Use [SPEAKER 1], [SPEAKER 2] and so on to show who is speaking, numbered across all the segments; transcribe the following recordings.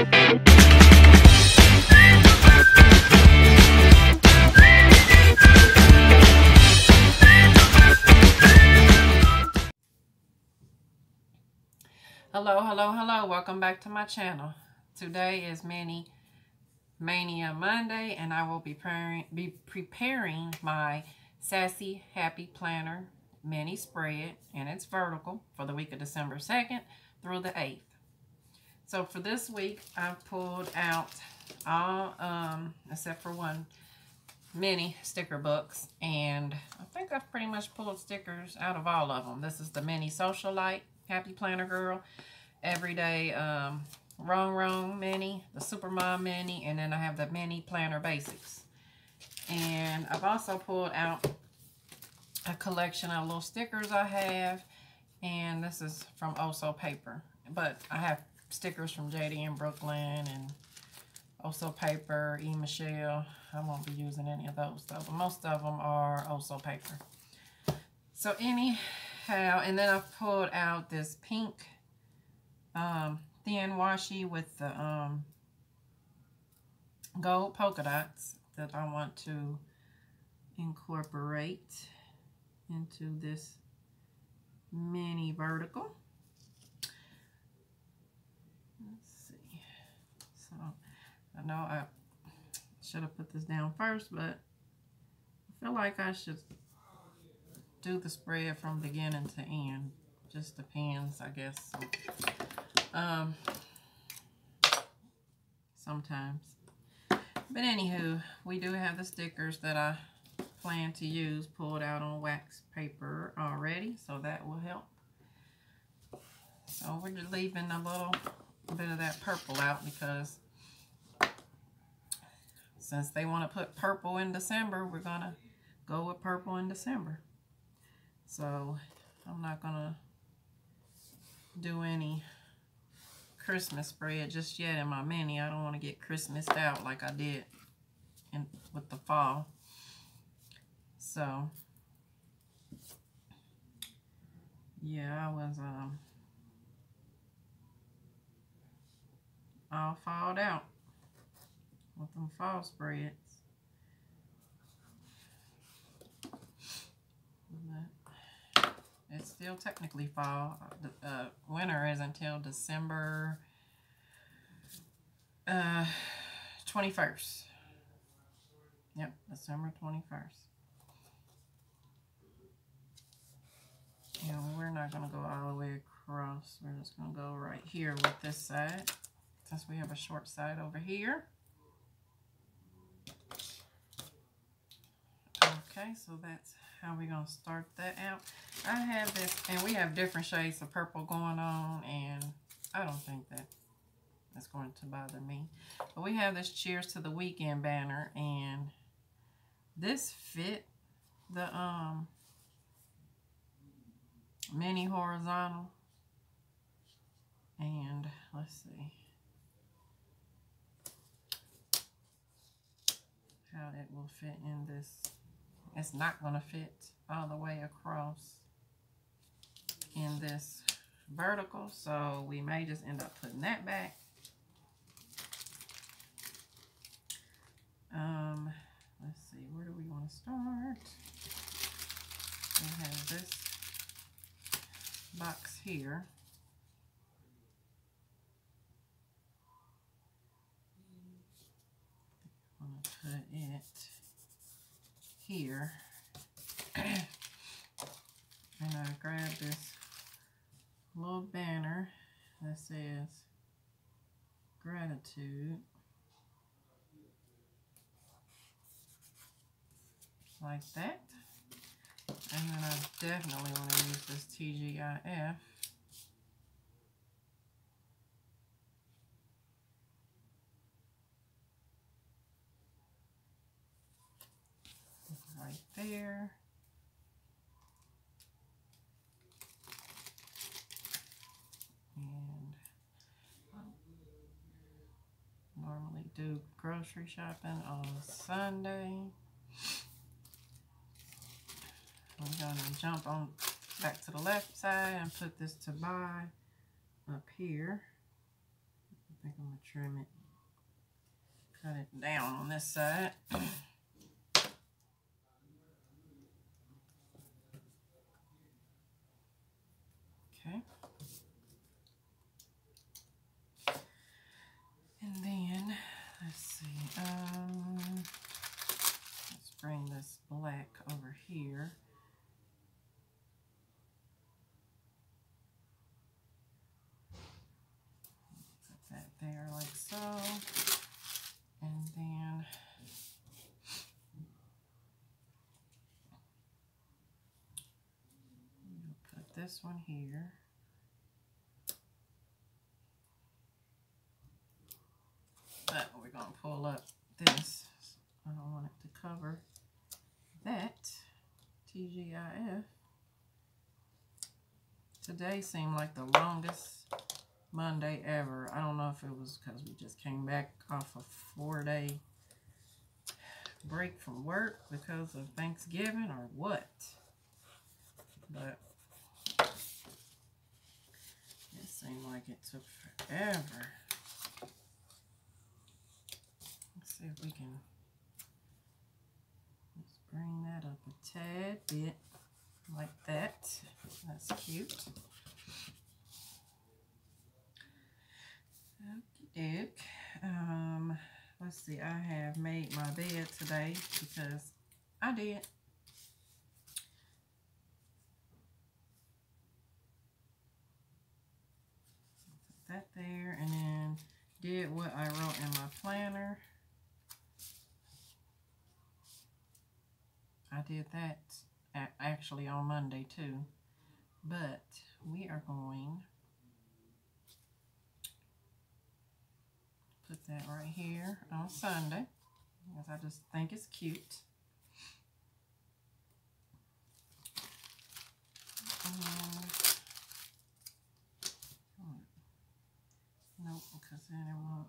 [SPEAKER 1] Hello, hello, hello. Welcome back to my channel. Today is Mini Mania Monday, and I will be preparing my Sassy Happy Planner mini spread, and it's vertical for the week of December 2nd through the 8th. So for this week, I've pulled out all, except for one, mini sticker books, and I think I've pretty much pulled stickers out of all of them. This is the Mini Socialite Happy Planner Girl, Everyday Wrong Mini, the Super Mom Mini, and then I have the Mini Planner Basics. And I've also pulled out a collection of little stickers I have, and this is from Oso Paper. But I have stickers from JD in Brooklyn and Oso Paper, E. Michelle. I won't be using any of those though, but most of them are Oso Paper. So anyhow, and then I've pulled out this pink thin washi with the gold polka dots that I want to incorporate into this mini vertical. Let's see. So I know I should have put this down first, but I feel like I should do the spread from beginning to end. Just depends, I guess. Sometimes. But anywho, we do have the stickers that I plan to use pulled out on wax paper already, so that will help. So we're just leaving a little bit of that purple out because since they want to put purple in December, we're going to go with purple in December. So I'm not going to do any Christmas spread just yet in my mini. I don't want to get Christmased out like I did with the fall. So yeah, I was all falled out with them fall spreads. But it's still technically fall. Winter is until December 21st. Yep, December 21st. And we're not going to go all the way across. We're just going to go right here with this side, since we have a short side over here. Okay, so that's how we're going to start that out. I have this, and we have different shades of purple going on, and I don't think that is going to bother me. But we have this Cheers to the Weekend banner, and this fit the mini horizontal. And let's see how it will fit in this. It's not going to fit all the way across in this vertical, so we may just end up putting that back. Let's see, where do we want to start? We have this box here. I'm going to put it here. And I grabbed this little banner that says gratitude. Like that. And then I definitely want to use this TGIF. Right there. And I normally do grocery shopping on Sunday. I'm going to jump on back to the left side and put this to buy up here. think I'm going to trim it. Cut it down on this side. Okay. And then, let's see, let's bring this black over here. Put that there like so. And then we'll put this one here. But we're going to pull up this. I don't want it to cover that. TGIF. Today seemed like the longest Monday ever. I don't know if it was because we just came back off a 4-day break from work because of Thanksgiving or what. But it seemed like it took forever. Let's see if we can just bring that up a tad bit like that. That's cute. Okey-doke. Let's see, I have made my bed today because I did. Put that there, and then did what I wrote in my planner. I did that actually on Monday too, but we are going to put that right here on Sunday because I just think it's cute. Nope, because then it won't.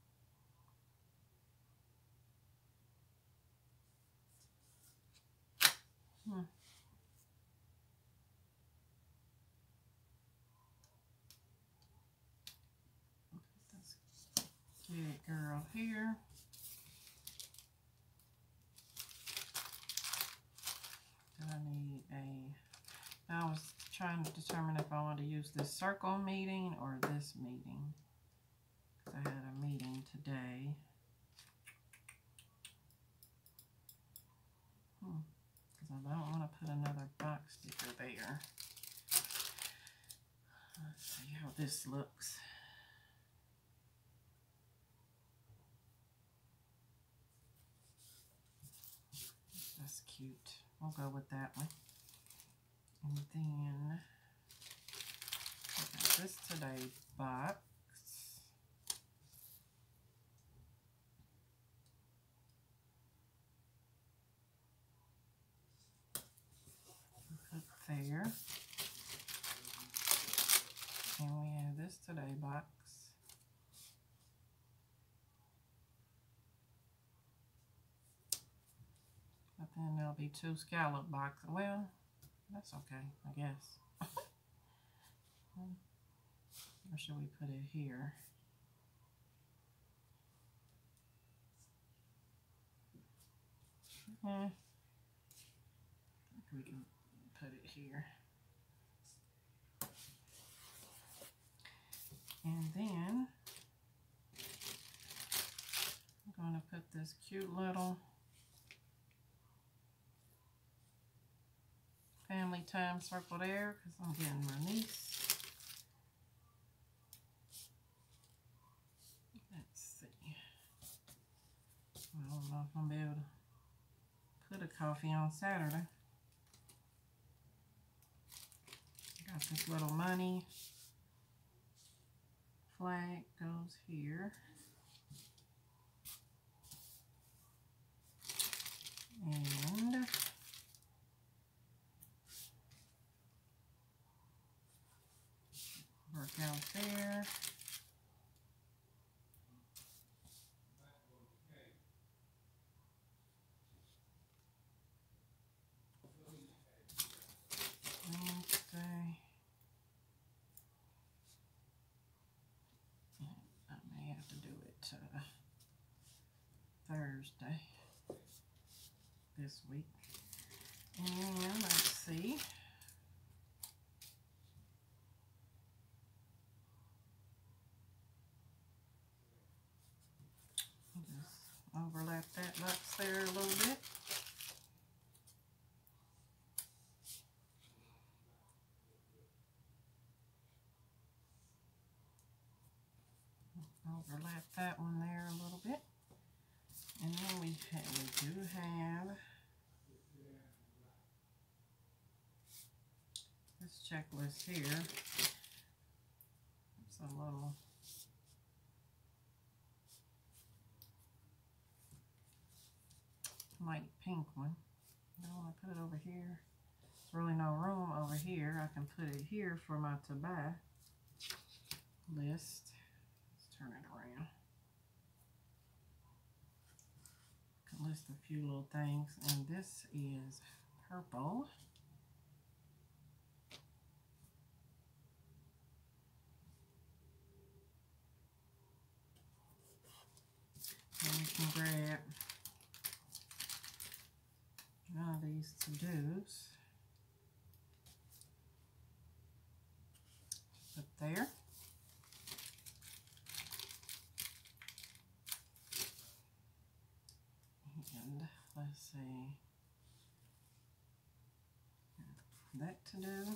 [SPEAKER 1] Get girl here. I need I was trying to determine if I want to use this circle meeting or this meeting. I had a meeting today. Because I don't want to put another box sticker there. Let's see how this looks. That's cute. We'll go with that one. And then I got this today box. Put there. And we have this today box. But then there'll be 2 scallop boxes. Well, that's okay, I guess. Or should we put it here? I think we can put it here. And then I'm going to put this cute little family time circle there because I'm getting my niece. Let's see. I don't know if I'm going to be able to put a coffee on Saturday. Got this little money flag goes here. And work out there. Wednesday. I may Thursday this week. And let's see. Just overlap that box there a little bit. Overlap that one there a little bit. And then we do have this checklist here. It's a little light pink one. I want to put it over here. There's really no room over here. I can put it here for my to buy list. Let's turn it around. I can list a few little things, and this is purple. And we can grab one of these to-dos. Put there. And let's see. That to do.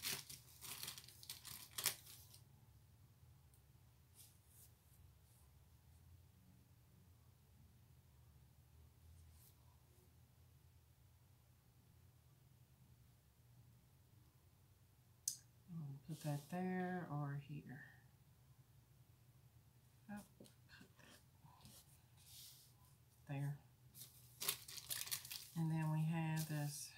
[SPEAKER 1] Put that there or here. Oh, put that there. And then we have this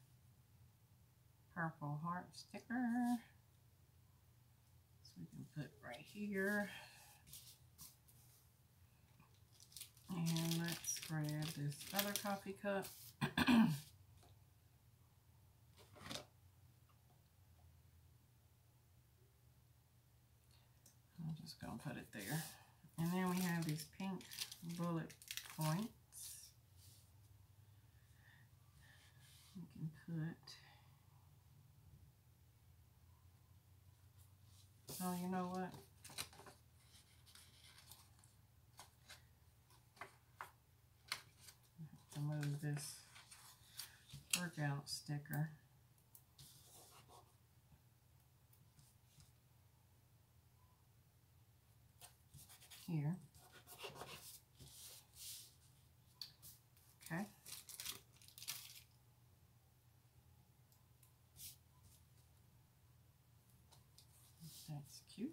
[SPEAKER 1] purple heart sticker. So we can put right here. And let's grab this other coffee cup. I'm just going to put it there. And then we have these pink bullet points. We can put, oh, you know what? I have to move this workout sticker. Here. Okay. That's cute.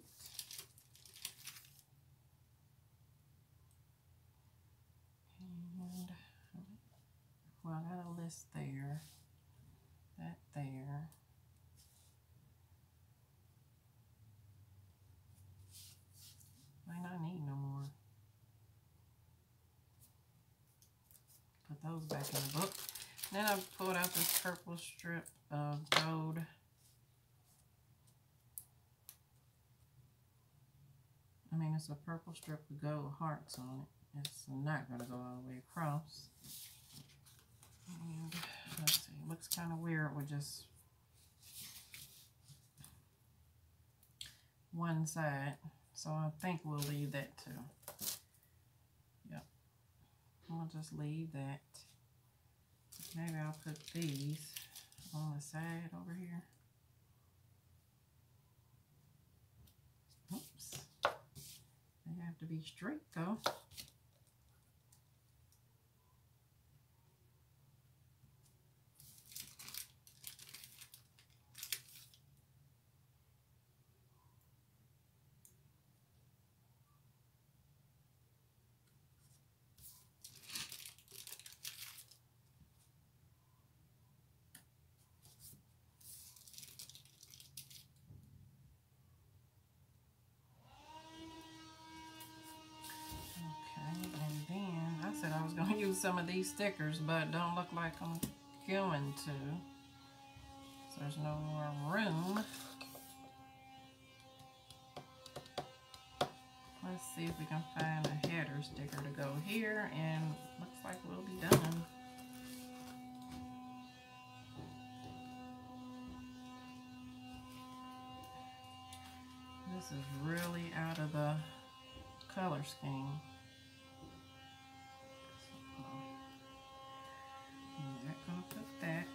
[SPEAKER 1] And, well, I got a list there. That there. Might not need no more. Put those back in the book. Then I pulled out this purple strip of gold. I mean, it's a purple strip with gold hearts on it. It's not going to go all the way across. And let's see, it looks kind of weird with just one side. So I think we'll leave that too. Yep. We'll just leave that. Maybe I'll put these on the side over here. Oops. They have to be straight though. I was going to use some of these stickers, but don't look like I'm going to. So there's no more room. Let's see if we can find a here, and looks like we'll be done. This is really out of the color scheme. I'm not gonna put that.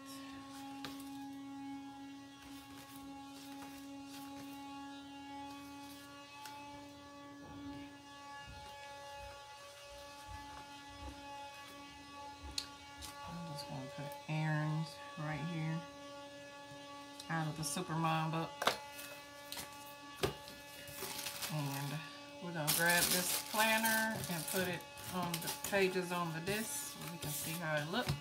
[SPEAKER 1] I'm just gonna put errands right here out of the Supermom book. And we're going to grab this planner and put it on the pages on the disc so we can see how it looks.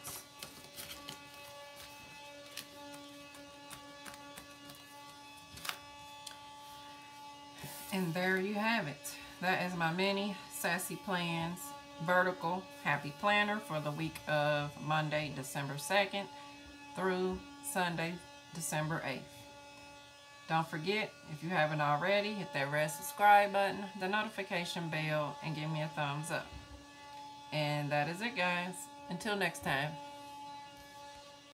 [SPEAKER 1] And there you have it. That is my mini Sassy Plans vertical happy planner for the week of Monday, December 2nd through Sunday, December 8th. Don't forget, if you haven't already, hit that red subscribe button, the notification bell, and give me a thumbs up. And that is it, guys. Until next time.